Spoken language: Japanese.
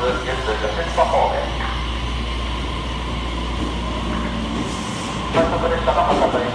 吉津方面。快速列車の博多駅